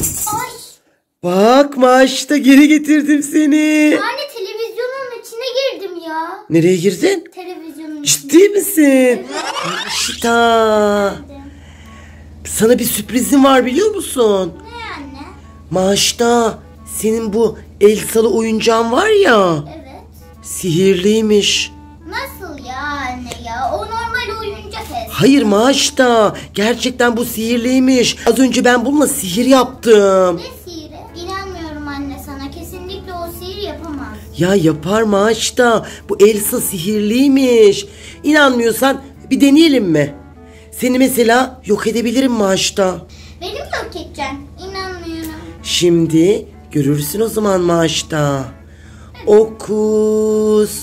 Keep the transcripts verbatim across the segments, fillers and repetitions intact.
Ay. Bak Maşta, geri getirdim seni. Anne, televizyonun içine girdim ya. Nereye girdin? Televizyonun içine. Ciddi misin? Evet. Maşta. Sana bir sürprizim var, biliyor musun? Ne anne? Maşta, senin bu Elsa'lı oyuncağın var ya. Evet. Sihirliymiş. Nasıl ya anne ya? O normal oyuncak el. Hayır Maşta, gerçekten bu sihirliymiş. Az önce ben bununla sihir yaptım. Ne sihiri? İnanmıyorum anne sana. Kesinlikle o sihir yapamaz. Ya yapar Maşta. Bu Elsa sihirliymiş. İnanmıyorsan bir deneyelim mi? Seni mesela yok edebilirim Maşta. Beni mi yok edeceksin? İnanmıyorum. Şimdi görürsün o zaman Maşta. Okus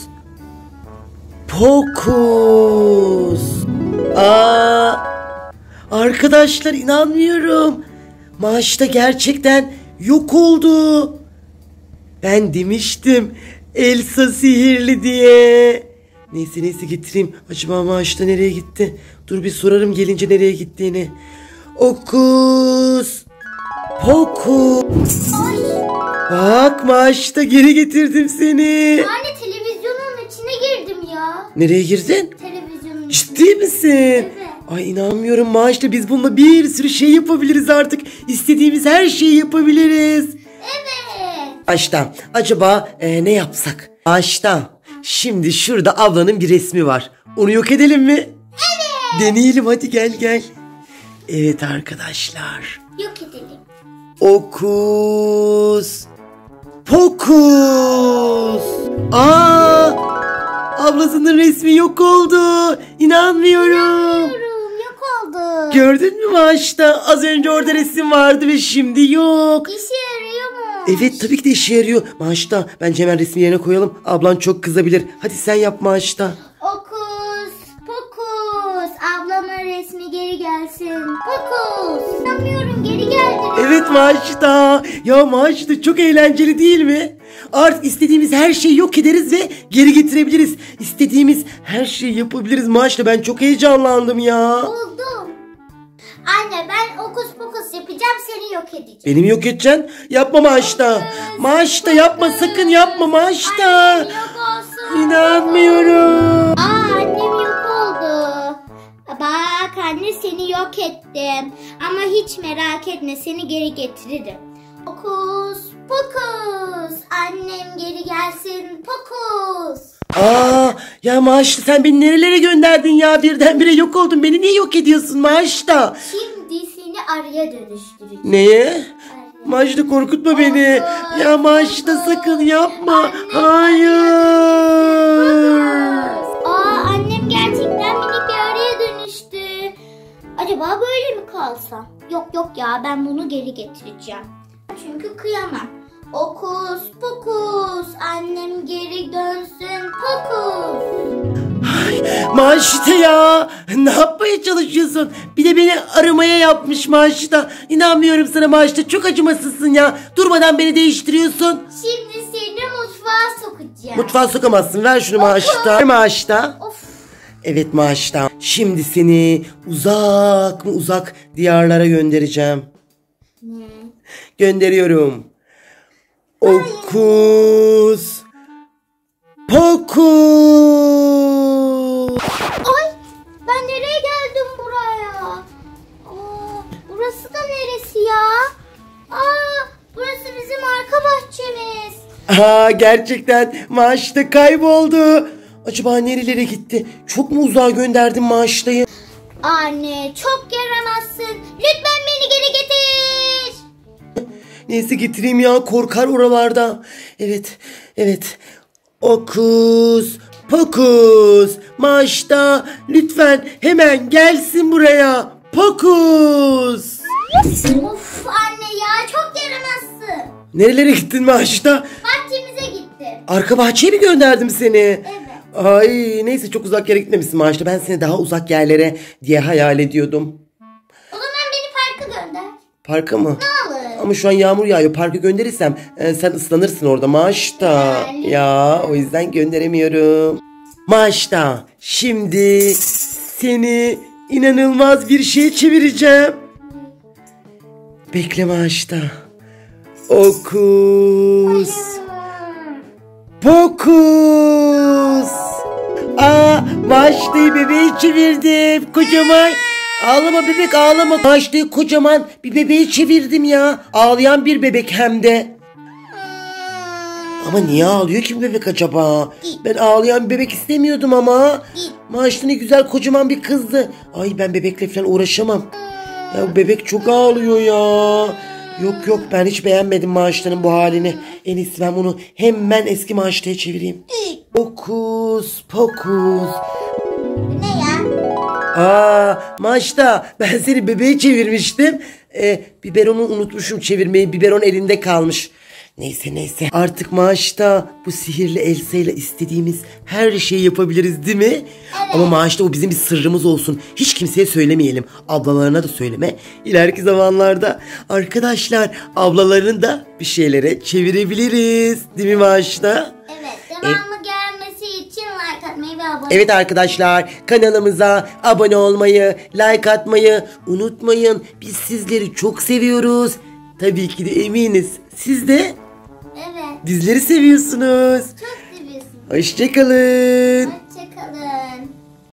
pokus. Aa, arkadaşlar inanmıyorum. Maşta gerçekten yok oldu. Ben demiştim Elsa sihirli diye. Neyse neyse getireyim. Acaba Maşta nereye gitti? Dur bir sorarım gelince nereye gittiğini. Okus pokus. Ay. Bak Maşta, geri getirdim seni. Anne, televizyonun içine girdim ya. Nereye girdin? Televizyonun içine. Ciddi misin? Evet. Ay inanmıyorum Maşta, biz bununla bir sürü şey yapabiliriz artık. İstediğimiz her şeyi yapabiliriz. Evet. Maşta, acaba e, ne yapsak? Maşta, şimdi şurada ablanın bir resmi var. Onu yok edelim mi? Evet. Deneyelim, hadi gel gel. Evet arkadaşlar. Yok edelim. Okus pokus. Aa, ablasının resmi yok oldu. İnanmıyorum. Diyorum, yok oldu. Gördün mü Maşta? Az önce orada resim vardı ve şimdi yok. İşe yarıyor mu? Evet, tabii ki de işe yarıyor. Maşta, bence hemen resmi yerine koyalım. Ablan çok kızabilir. Hadi sen yap Maşta. Okus pokus. Ablamın resmi geri gelsin. Pokus. İnanmıyorum, geri geldi. Evet Maşta. Ya Maşta, çok eğlenceli değil mi? Artık istediğimiz her şeyi yok ederiz ve geri getirebiliriz. İstediğimiz her şeyi yapabiliriz Maşta. Ben çok heyecanlandım ya. Buldum. Anne, ben okus pokus yapacağım, seni yok edeceğim. Beni mi yok edeceksin? Yapma Maşta. Maşta yapma, sakın yapma Maşta. Annem yok olsun. İnanmıyorum. Aa, annem yok oldu. Bak anne, seni yok ettim. Ama hiç merak etme, seni geri getiririm. Pokus pokus. Annem geri gelsin. Pokus. Aa, ya Maşta, sen beni nerelere gönderdin ya? Birdenbire yok oldun. Beni niye yok ediyorsun Maşta? Şimdi seni arıya dönüştüreceğim. Neye? Maşta, korkutma beni. Ya Maşta, sakın yapma. Hayır. Aa, annem gerçekten minik bir arıya dönüştü. Acaba böyle mi kalsam? Yok yok ya, ben bunu geri getireceğim. Çünkü kıyamam. Okus pokus, annem geri dönsün pokus. Ay, Maşta ya. Ne yapmaya çalışıyorsun? Bir de beni aramaya yapmış Maşta. İnanmıyorum sana Maşta. Çok acımasızsın ya. Durmadan beni değiştiriyorsun. Şimdi seni mutfağa sokacağım. Mutfağa sokamazsın. Ver şunu Maşta. Ver Maşta. Of. Evet Maşta. Şimdi seni uzak mı uzak diyarlara göndereceğim. Ne? Gönderiyorum. Okus pokus. Ay, ben nereye geldim buraya? Aa, burası da neresi ya? Aa, burası bizim arka bahçemiz. Aa, gerçekten Maşta kayboldu. Acaba nerelere gitti? Çok mu uzağa gönderdim Maşta'yı? Anne, çok yaramazsın. Lütfen beni geri getir. Neyse getireyim ya, korkar oralarda. Evet, evet. Okus pokus. Maşta lütfen hemen gelsin buraya. Pokus. Of anne ya, çok yaramazsın. Nerelere gittin Maşta? Bahçemize gitti. Arka bahçeye mi gönderdim seni? Evet. Ay neyse, çok uzak yere gitmemişsin Maşta. Ben seni daha uzak yerlere diye hayal ediyordum. O zaman beni parka gönder. Parka mı? Ne olur. Ama şu an yağmur yağıyor. Parka gönderirsem e, sen ıslanırsın orada Maşta. Yani. Ya o yüzden gönderemiyorum. Maşta, şimdi seni inanılmaz bir şeye çevireceğim. Bekle Maşta. Okus. Pokus. Aa, Maşta'yı bebeği çevirdim. Kocaman. Ağlama bebek ağlama. Maşta'yı kocaman bir bebeği çevirdim ya. Ağlayan bir bebek hem de. Ama niye ağlıyor ki bebek acaba? Ben ağlayan bir bebek istemiyordum ama. Maşta ne güzel kocaman bir kızdı. Ay ben bebekle falan uğraşamam. Ya bu bebek çok ağlıyor ya. Yok yok ben hiç beğenmedim Maşta'nın bu halini. En iyisi ben bunu hemen eski Maşta'ya çevireyim. Pokus pokus. Ne ya? Aa Maşta ben seni bebeğe çevirmiştim. Ee, biberonu unutmuşum çevirmeyi. Biberon elinde kalmış. Neyse neyse. Artık Maşta bu sihirli Elsa ile istediğimiz her şeyi yapabiliriz değil mi? Evet. Ama Maşta o bizim bir sırrımız olsun. Hiç kimseye söylemeyelim. Ablalarına da söyleme. İleriki zamanlarda arkadaşlar ablalarını da bir şeylere çevirebiliriz. Değil mi Maşta? Evet. Devamı ee, gelmesi için like atmayı ve abone Evet arkadaşlar kanalımıza abone olmayı, like atmayı unutmayın. Biz sizleri çok seviyoruz. Tabii ki de eminiz. Siz de evet. bizleri seviyorsunuz. Çok seviyorsunuz. Hoşçakalın.